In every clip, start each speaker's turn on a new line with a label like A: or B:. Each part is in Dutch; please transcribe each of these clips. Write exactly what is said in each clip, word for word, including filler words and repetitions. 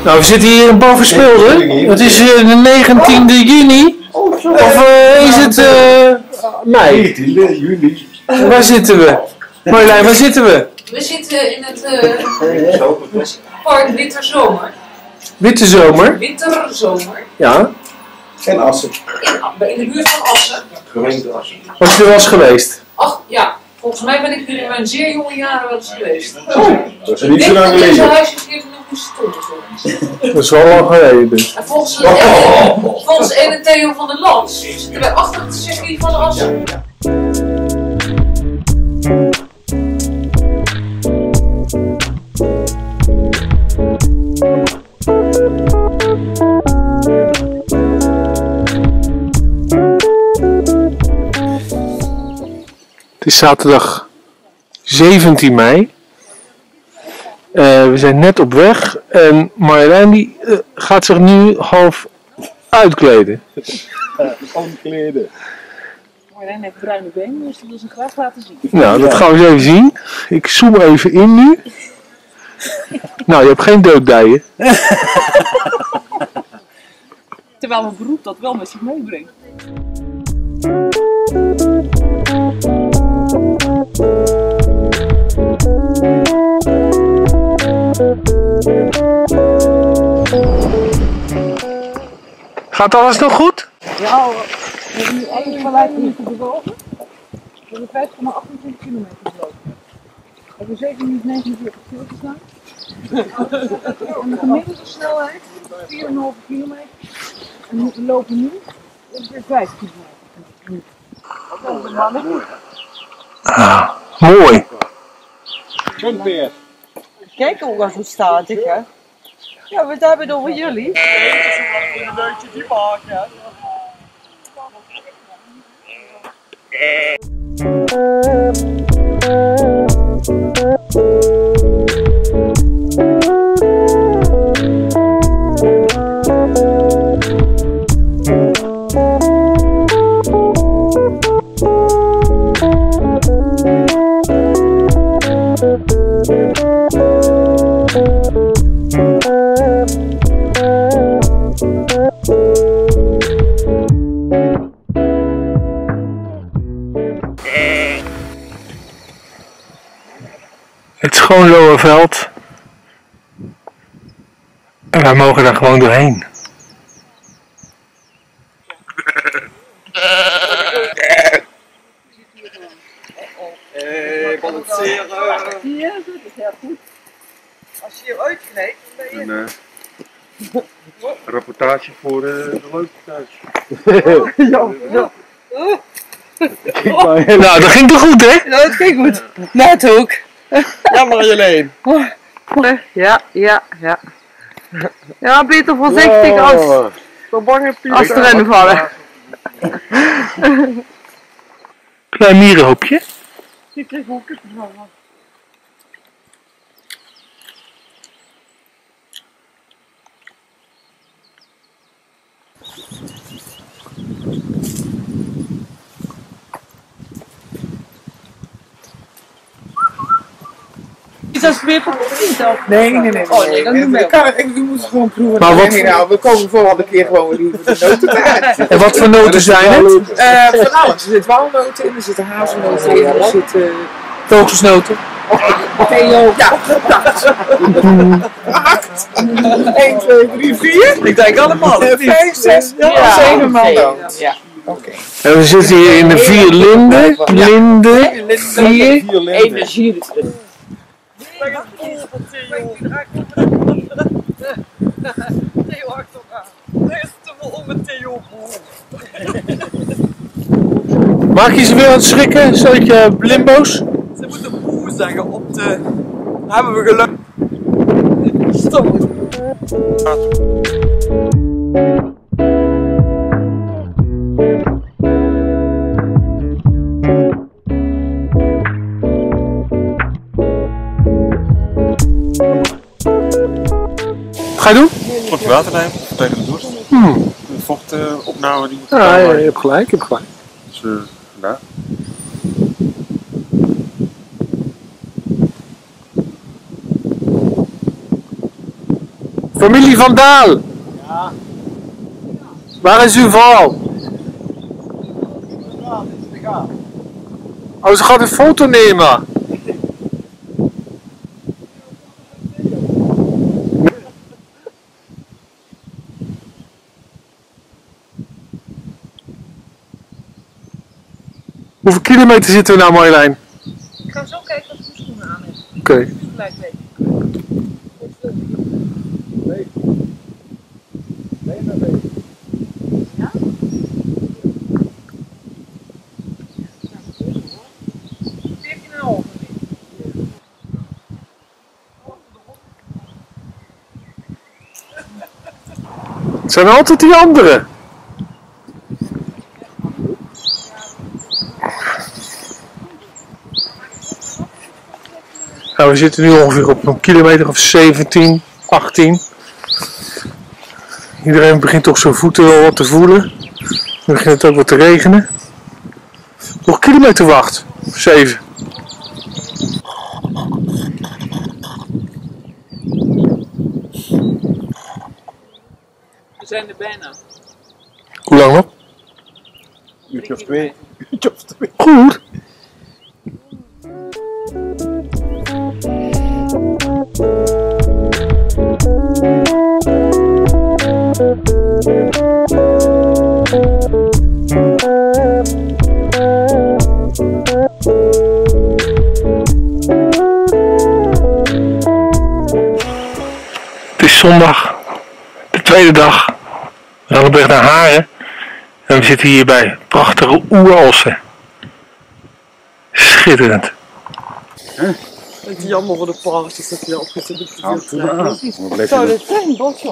A: Nou, we zitten hier in Bovenspilde. Het is uh, de negentiende juni. Of uh, is het uh, mei?
B: negentiende juni.
A: Waar zitten we? Marjolein, waar zitten we?
C: We zitten in het uh, park Winterzomer.
A: Witte Zomer?
C: Winterzomer.
A: Ja.
B: En Assen.
C: In, in de buurt van Assen.
B: Gemeente Assen.
A: Was je er wel eens geweest?
C: Ach, ja. Volgens mij ben ik hier in mijn zeer jonge jaren wel eens geweest.
B: Oh, dat is niet zo lang
C: Ik denk dat deze
B: geleden.
C: huisjes hier nog niet stonden.
A: Dat is wel lang geleden dus.
C: En volgens, de ene, volgens de ene Theo van der Lans zitten wij achter het circuit van de Assen.
A: Het is zaterdag zeventien mei. Uh, we zijn net op weg en Marjolein die uh, gaat zich nu half uitkleden.
B: Omkleden.
D: Marjolein heeft bruine benen, dus dat wil ze graag laten zien.
A: Nou, dat gaan we eens even zien. Ik zoom even in nu. Nou, je hebt geen dooddijen.
D: Terwijl mijn beroep dat wel met zich meebrengt.
A: Gaat alles nog goed?
D: Ja, we hebben nu eigenlijk gelijk minuten bewogen. We hebben vijf komma achtentwintig kilometer gelopen. We hebben zeven minuten negenenveertig stilgestaan. En de gemiddelde snelheid vier komma vijf kilometer. En we lopen nu ongeveer vijf kilometer. Dat is maar goed.
A: Ah, mooi.
B: Goed weer.
E: Kijk ook al zo statig, hè? Ja, we hebben het over jullie.
B: Een leutje die maken.
A: Het Schoonloerveld. En wij mogen daar gewoon doorheen.
B: Eh, balanceren.
E: Hier, dat is heel goed. Als je hier uitkneedt, dan ben je...
B: Een uh, rapportage voor uh, de leuke thuis.
E: Ja, ja.
A: Nou, dat ging toch goed, hè?
E: Nou, dat ging goed. Net ook.
B: Ja, Marjolein.
E: Ja, ja, ja. Ja, beter voorzichtig als, als erin vallen.
A: Klein mierenhoopje.
E: Ik kreeg ook het van. Is dat weer voor niet of?
F: Nee, nee, nee.
E: Oh nee, dan doen we
F: Ik kan het, ik moet het gewoon proeven.
A: Maar wat-
F: Nee, nou, we komen volgende keer gewoon weer liever de noten eruit.
A: En wat voor noten zijn het?
F: Eh, van alles. Er zitten walnoten in, er zitten hazelnoten in, er zitten...
A: Kokosnoten.
F: Theo. Ja, acht. Acht. één, twee, drie, vier.
E: Ik denk allemaal.
F: vijf, zes,
E: Ja,
F: zeven maal
E: oké.
F: noot. Ja, oké.
A: En we zitten hier in de vier linden. Linde. Vier.
E: Energie. Theo achteraan. Er is te veel om met Theo.
A: Maak je ze weer aan het schrikken? Zoetje limbo's?
E: Ze moeten boe zeggen op de... Hebben we geluk. Stop.
A: Ga je doen?
B: Wat water nemen tegen de dorst.
A: Hmm.
B: De vochtopname die moet
A: Ja,
B: gedaan
A: je
B: worden.
A: hebt gelijk, je hebt gelijk.
B: Dus uh, vandaar.
A: Familie Van Daal.
G: Ja.
A: Waar is uw vrouw? Oh, ze gaat een foto nemen. Hoeveel kilometer zitten we nou, Marjolein?
D: Ik ga zo kijken of ik mijn schoenen aan heb.
A: Oké. Okay.
D: Gelijk weten. Ja? veertien en een half.
A: Het zijn altijd die anderen. Nou, we zitten nu ongeveer op een kilometer of zeventien, achttien. Iedereen begint toch zijn voeten wel wat te voelen. Dan begint het ook wat te regenen. Nog een kilometer wacht. zeven.
F: We zijn er bijna.
A: Hoe lang nog?
G: Uurtje of twee. Uurtje of twee.
A: Goed. Het is zondag, de tweede dag. We gaan op weg naar Haren en we zitten hier bij prachtige oeralsen. Schitterend.
F: Het is jammer voor de paardjes dat je opgezet hebt.
G: Zo,
F: dit is een bosje.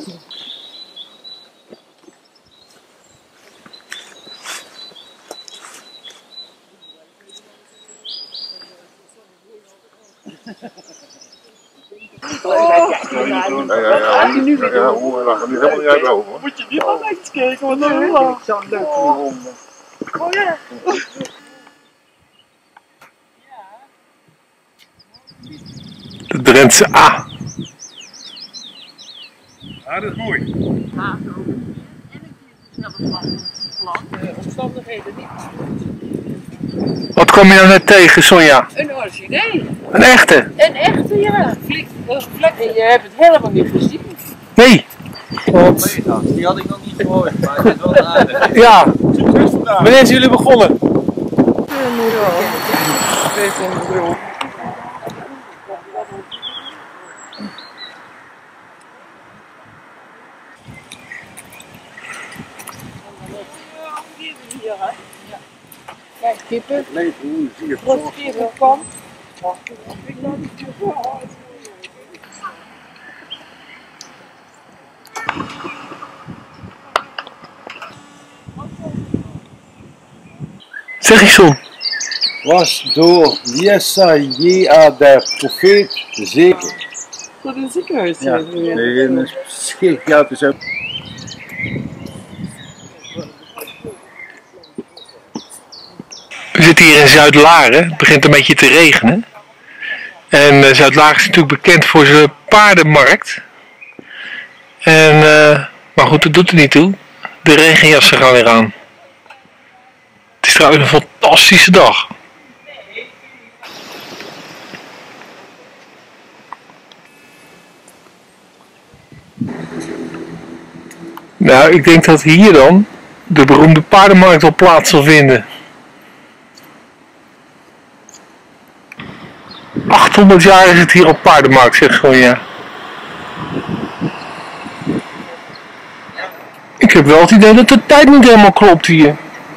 G: Ja, ja, ja. Moet je nu weer doen? Ja, we gaan nu helemaal niet uit over.
F: Moet je niet naar rechts kijken, want dan is het
G: zo leuk voor die honden.
F: Oh ja.
A: De Drentse A.
B: Ja, dat is mooi.
D: Omstandigheden niet.
A: Wat kwam je nou net tegen, Sonja?
D: Een origineel.
A: Een echte?
D: Een echte, ja. Vlieg, uh, vlek. En je hebt het helemaal niet gezien.
A: Nee.
E: Want... Die had ik nog niet gehoord, maar het is wel aardig.
A: Ja. Wanneer zijn jullie begonnen?
D: Kijk, kippen.
G: Nee, hoe zie je het?
D: Wat kippen kwam.
A: Zeg ik zo.
G: Was door Jesaja de profeet zeker.
F: Dat is een ziekenhuis.
G: Ja, nee, een scheepjaar zijn.
A: We zitten hier in Zuidlaren. Het begint een beetje te regenen. En uh, Zuidlaren is natuurlijk bekend voor zijn paardenmarkt. En, uh, maar goed, dat doet er niet toe. De regenjassen gaan weer aan. Het is trouwens een fantastische dag. Nou, ik denk dat hier dan de beroemde paardenmarkt wel plaats zal vinden. achthonderd jaar is het hier op paardenmarkt, zeg gewoon ja. Ik heb wel het idee dat de tijd niet helemaal klopt hier.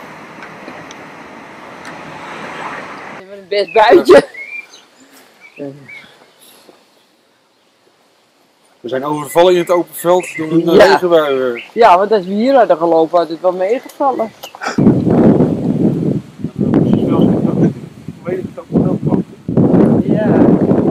F: Best buitje.
B: We zijn overvallen in het open veld door een
F: Ja.
B: regenbui.
F: Ja, want als we hier hadden gelopen had het wel meegevallen. Ja.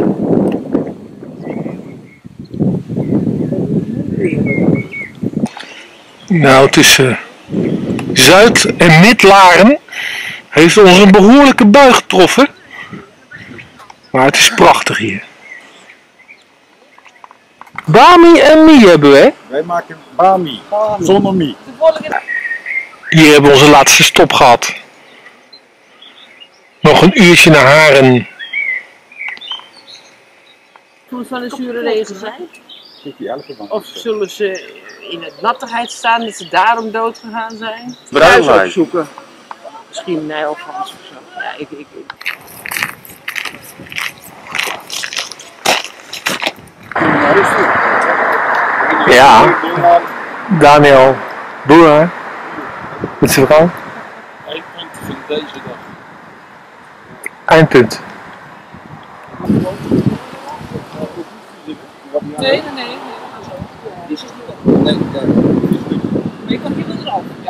A: Nou, tussen Zuid- en Midlaren heeft ons een behoorlijke bui getroffen. Maar het is prachtig hier. Bami en mie hebben we, hè?
B: Wij maken bami, zonder mie.
A: Hier hebben we onze laatste stop gehad. Nog een uurtje naar Haren.
F: Moet het van een zure regen zijn? Of zullen ze in het nattigheid staan dat ze daarom dood gegaan zijn? Thuis opzoeken. Misschien nijlgans of zo. Ja, ik, ik, ik.
A: Ja, Daniel Boer met zijn vrouw.
B: Eindpunt van deze dag.
A: Eindpunt.
D: Nee, nee, nee. Die zit niet op. Nee, maar je kan hier wel eraf. Ja.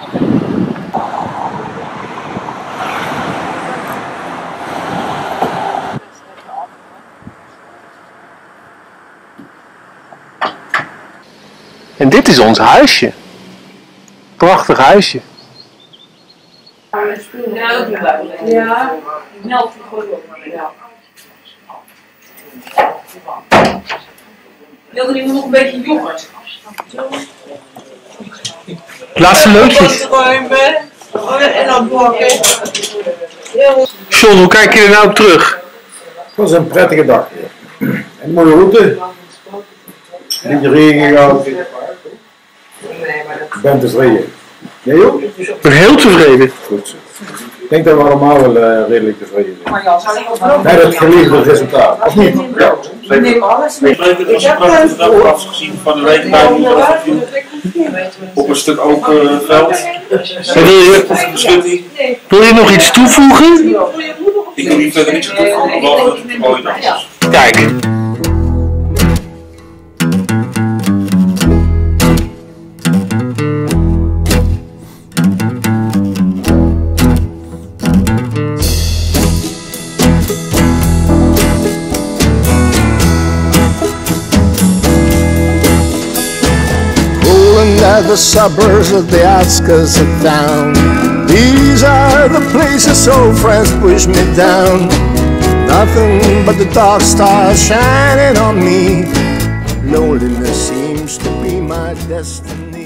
A: En dit is ons huisje. Prachtig huisje.
C: Ja, ook niet buiten. Ja, meld gooi op. Ja. Wilde iemand nog een beetje yoghurt?
A: Laatste leukjes.
F: En dan bakken.
A: John, hoe kijk je er nou op terug?
G: Het was een prettige dag. Een mooie route. Een beetje regen gehad. Ik ben tevreden. Nee joh?
A: Ik ben heel tevreden.
G: Goed zo. Ik denk dat we allemaal wel uh, redelijk tevreden zijn. Met het geleverde resultaat. Of niet? Ja.
B: Het was een prachtige dag afgezien van de week bij op een stuk open veld.
A: Wil je, wil je nog iets toevoegen?
B: Ik wil hier verder niks aan toevoegen, behalve het mooie dag.
A: Kijk.
H: At the suburbs of the outskirts of town, these are the places old friends push me down. Nothing but the dark stars shining on me. Loneliness seems to be my destiny.